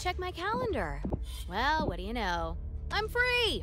check my calendar. Well, what do you know? I'm free!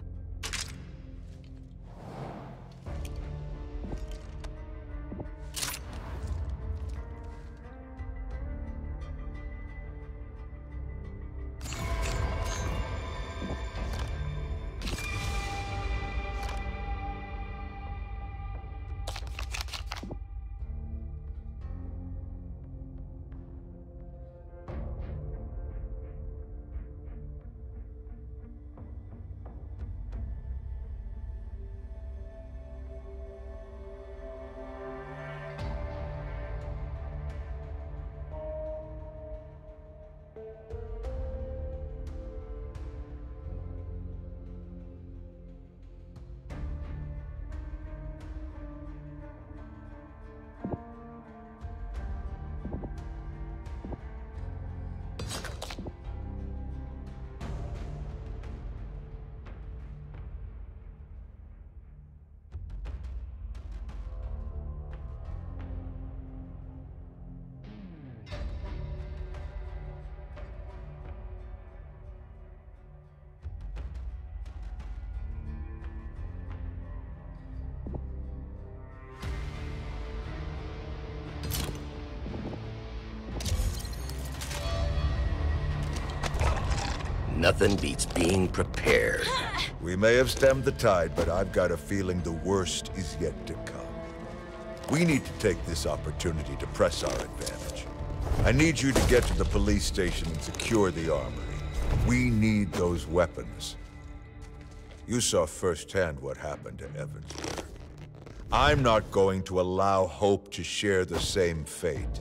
Nothing beats being prepared. We may have stemmed the tide, but I've got a feeling the worst is yet to come. We need to take this opportunity to press our advantage. I need you to get to the police station and secure the armory. We need those weapons. You saw firsthand what happened to Evansville. I'm not going to allow Hope to share the same fate.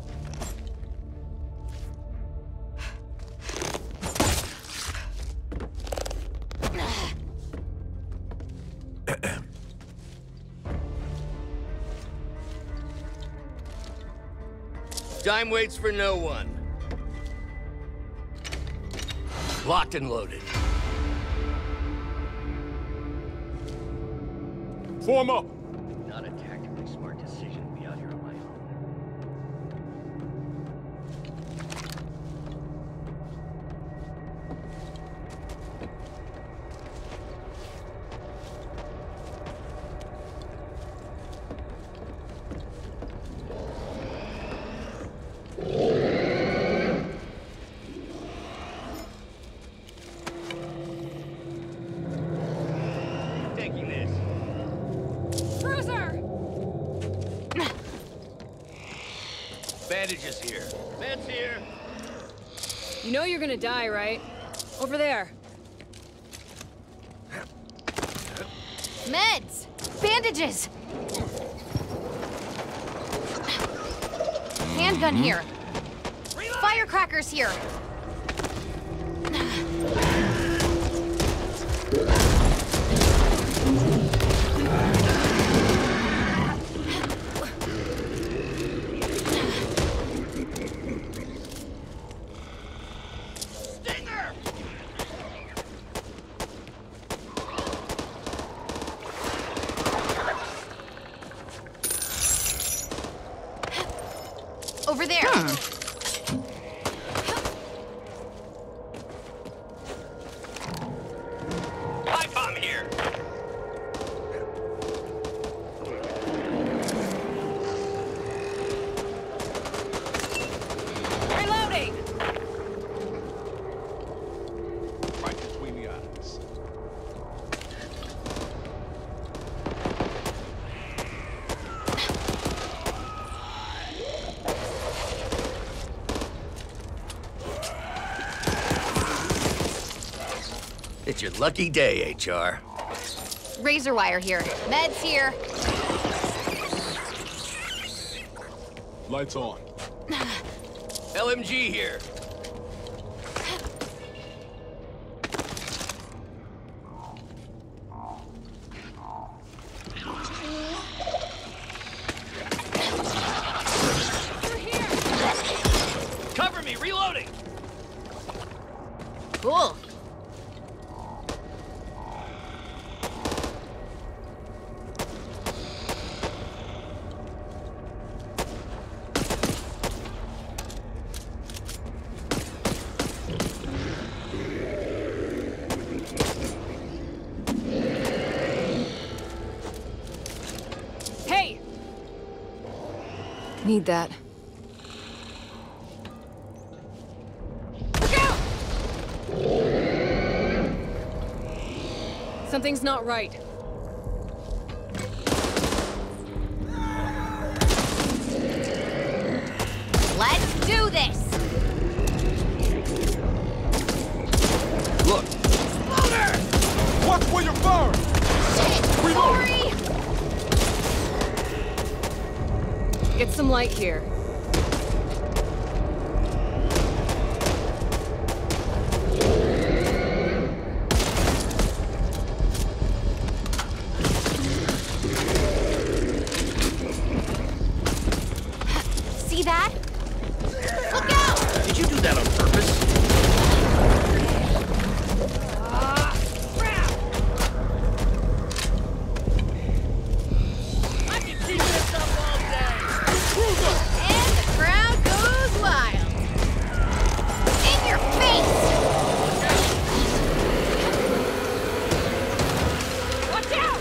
Time waits for no one. Locked and loaded. Form up! Not a tactically smart decision to be out here on my own. Taking this. Bandages here. Meds here. You know you're gonna die, right? Over there. Meds! Bandages! Handgun here. Firecrackers here. Over there. Pipe bomb here. Reloading! Right between the eyes. It's your lucky day, HR. Razor wire here. Meds here. Lights on. LMG here. Cover me, reloading. Cool. Need that. Look out! Something's not right. Let's do this! Look! Louder! Watch where you're firing! Shit! Sorry! Get some light here. See that? Look out! Did you do that on purpose? Crap! I can keep this up all day! And the crowd goes wild! In your face! Watch out!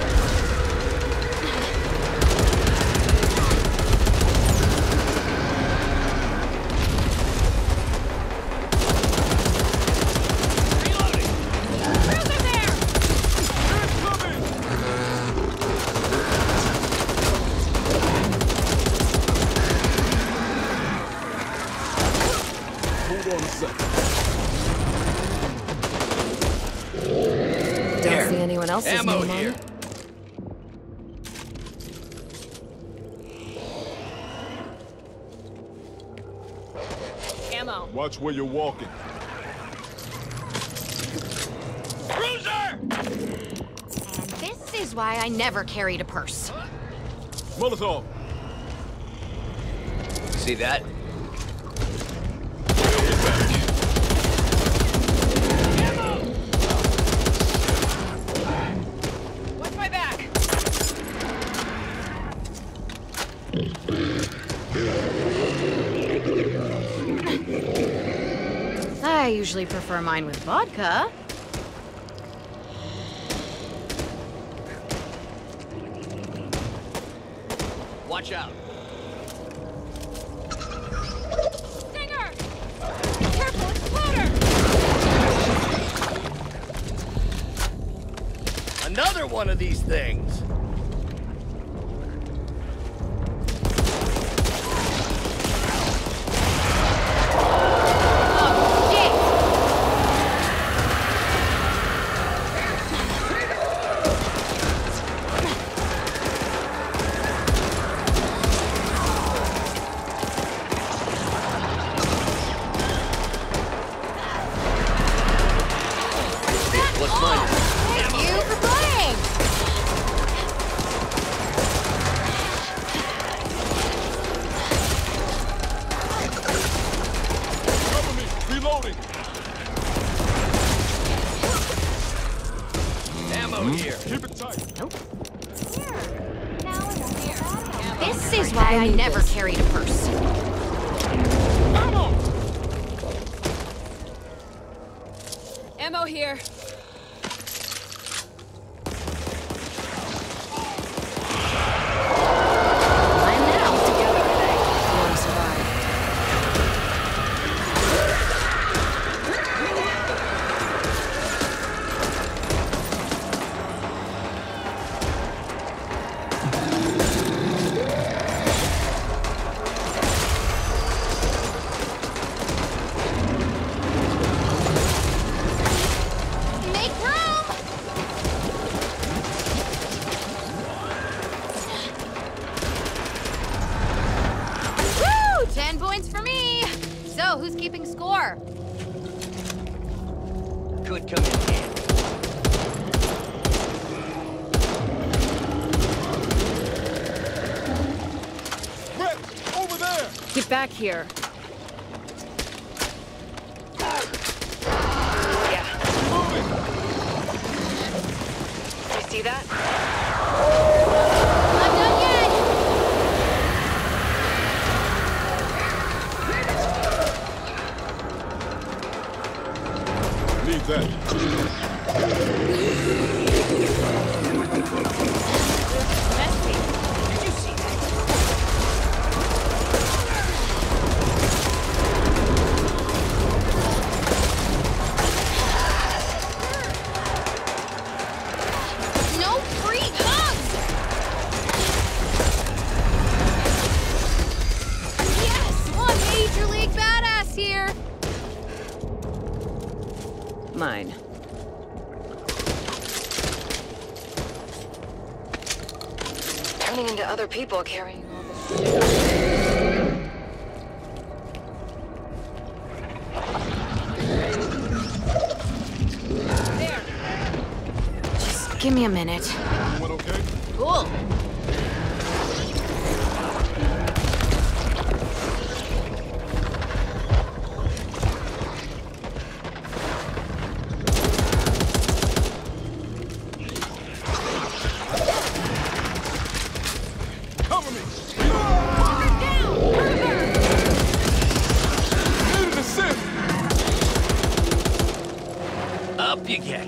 Hold on a second. Don't see anyone else's Ammo name on here. it. Ammo. Watch where you're walking. Cruiser! And this is why I never carried a purse. Molotov! See that? Watch my back. I usually prefer mine with vodka. Watch out. Stinger! Careful, exploder! Another one of these things. Oh, shit! What's mine? Thank you for playing! Cover me! Reloading! Ammo here. Keep it tight. Nope. This is why I never carried a purse. Ammo! Ammo here. I'm now. Together today. You want to survive. Make room! Woo! 10 points for me! So, who's keeping score? Could come in handy. Red! Over there! Get back here. Moving! You see that? Not done yet! Need that. Messy. Did you see that? mine. Turning into other people carrying all this There! Just give me a minute. Everyone okay? Cool. Cover me! Need an assist! Up you get.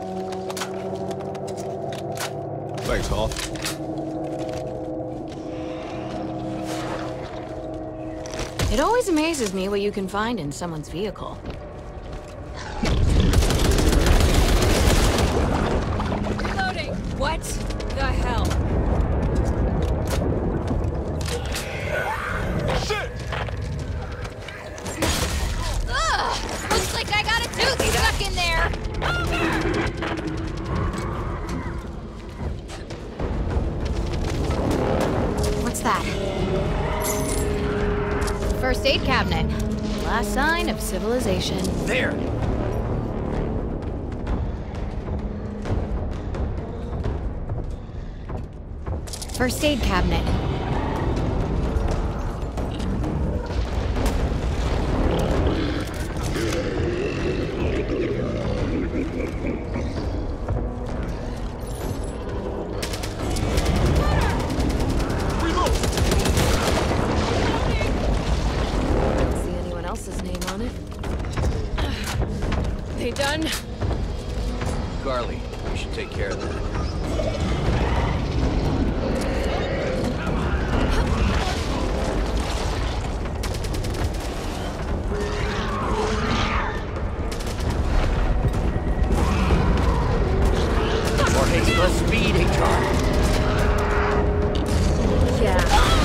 Thanks, Hoff. It always amazes me what you can find in someone's vehicle. Reloading! What the hell? Shit! Ugh! Looks like I got a tooth stuck in there. What's that? First aid cabinet. Last sign of civilization. There. First aid cabinet. Reload! Don't see anyone else's name on it. They done? Carly, we should take care of that. Jorge, the speed, HR. Yeah.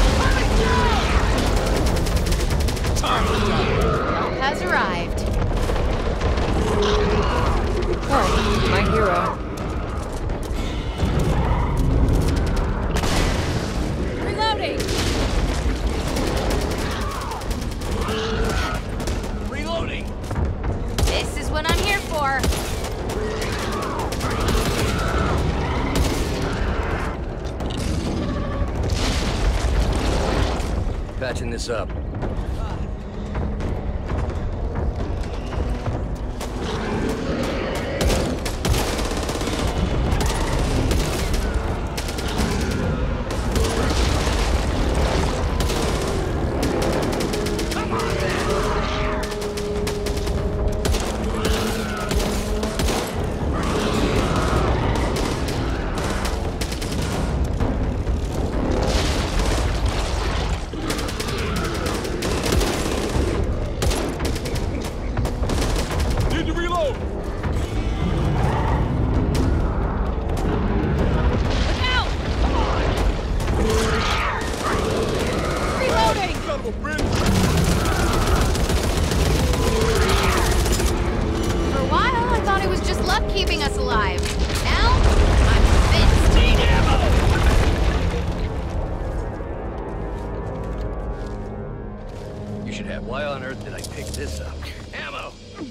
Help has arrived. Oh, my hero. Reloading! Reloading. This is what I'm here for. Patching this up. Need to reload! Look out! Reloading! Son of a bitch! For a while, I thought it was just luck keeping us alive. Now, I'm convinced. Need ammo. You should have. Why on earth did I pick this up? Ammo.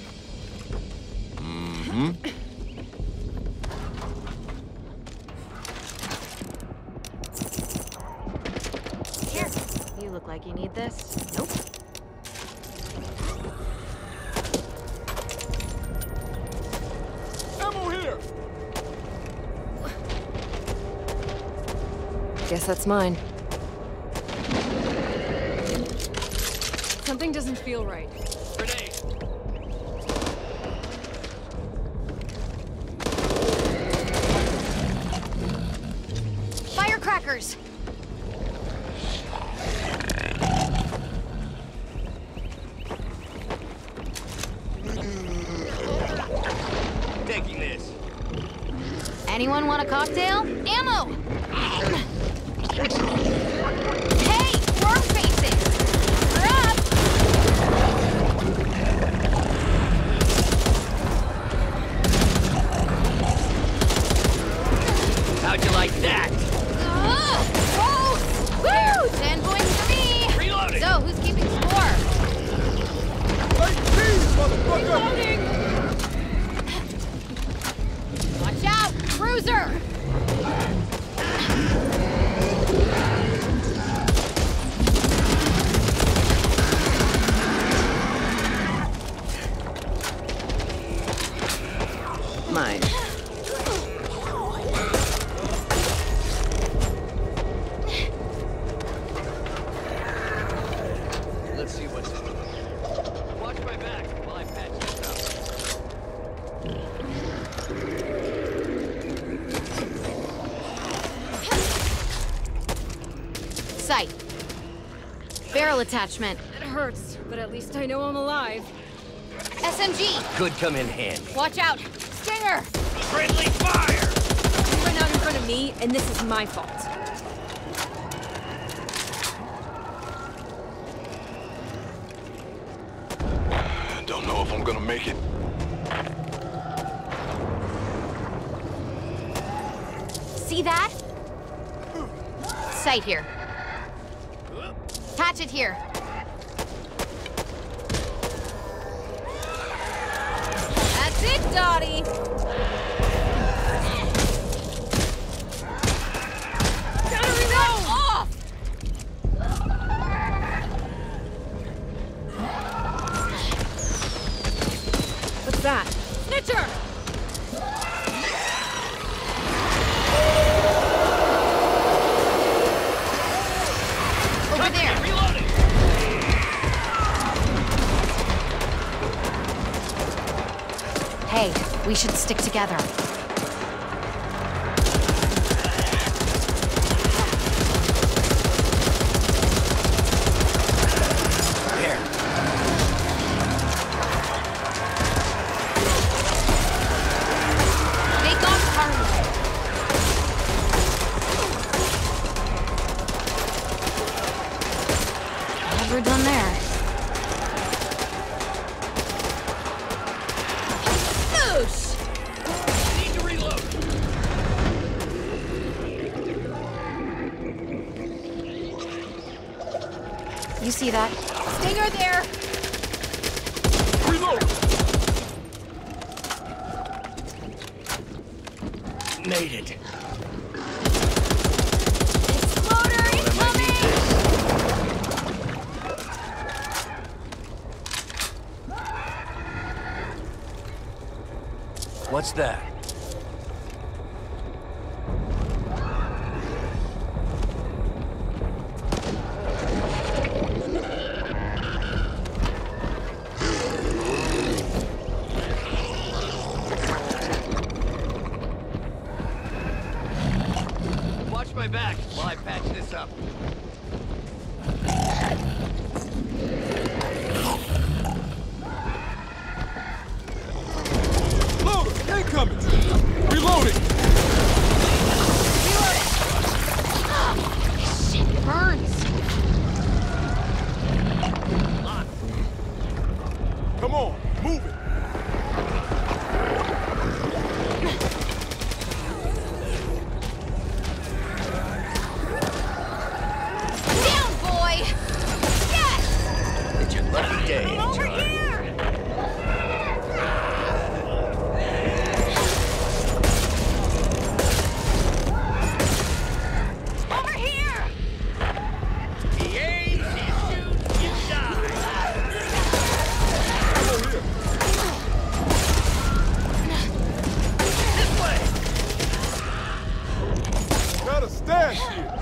Here. You look like you need this. Nope. Ammo here! Guess that's mine. Something doesn't feel right. Grenade. Firecrackers! Taking this. Anyone want a cocktail? Ammo! Hey, worm faces! We're up! sight. Barrel attachment. It hurts, but at least I know I'm alive. SMG! Could come in handy. Watch out! Stinger! Friendly fire! You ran out in front of me, and this is my fault. I don't know if I'm gonna make it. See that? Sight here. Hatchet here. That's it, Dottie! Gotta reload! Off! What's that? Snitcher! Over there! Reloading! Hey, we should stick together. There. Take on Carly. Never done there. Boosh! Need to reload. You see that? Stinger there! Reload! Made it. Exploder incoming! What's that? Watch my back while I patch this up. Loader! Incoming! Reloading! Shit burns! Come on, move it! Down, boy! Yes! It's your lucky day, Over Charlie. here! Over here! He aims, he shoots, you die. Over here! This way! Got a stash here!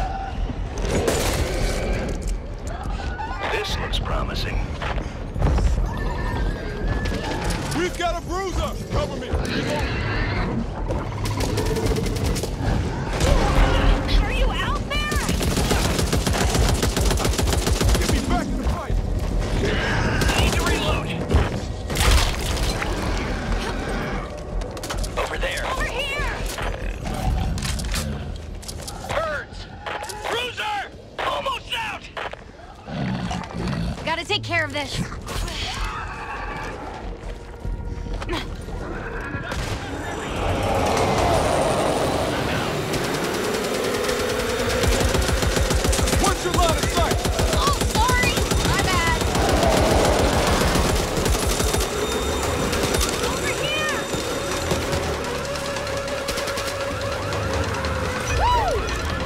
This looks promising. We've got a bruiser! Cover me! Are you out there? Get me back in the fight! Need to reload. Over there. Over here! Birds! Cruiser! Almost out! Gotta take care of this. What's your line of sight? Oh, sorry! My bad. Over here! Woo!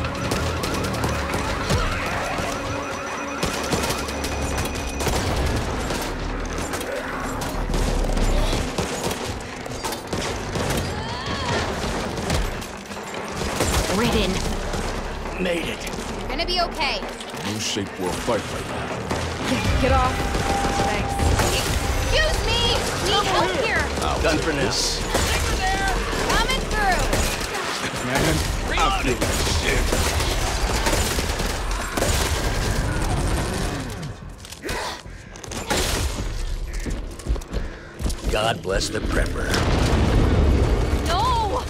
Ridden. Made it. You're gonna be okay. No shape for a fight right now. Get off. Thanks. Excuse me! Need help here! Done for now. Coming through! Man, I feel like shit. God bless the prepper. No!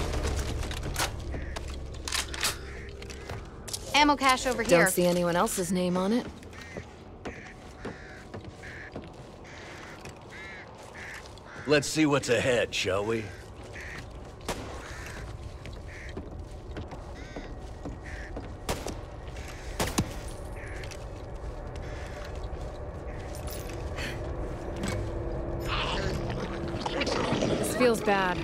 Ammo cache over here. Don't see anyone else's name on it. Let's see what's ahead, shall we? This feels bad.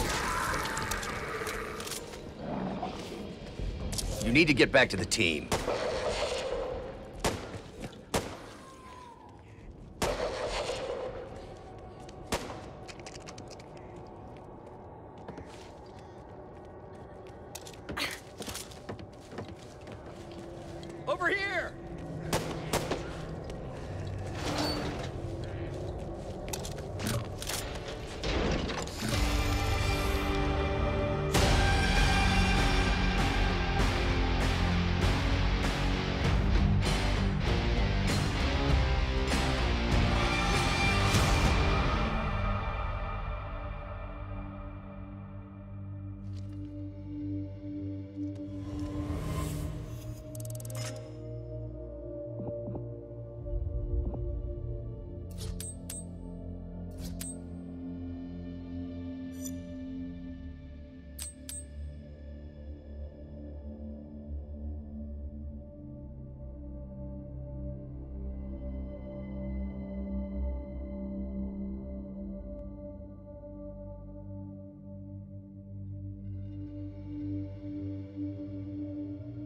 You need to get back to the team.